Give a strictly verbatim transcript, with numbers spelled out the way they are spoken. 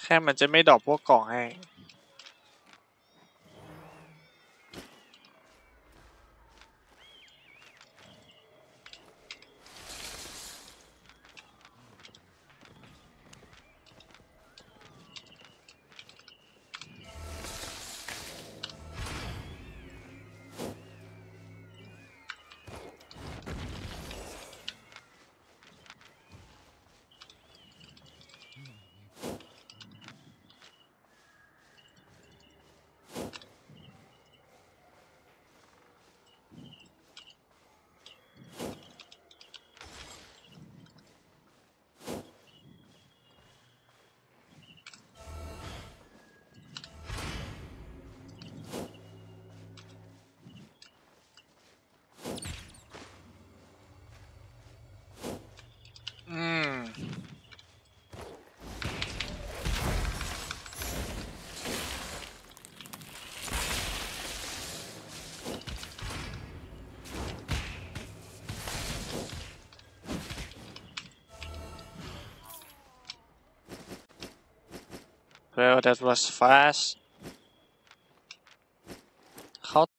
ค่มันจะไม่ดรอปพวกกล่องให้ อืม Well that was fast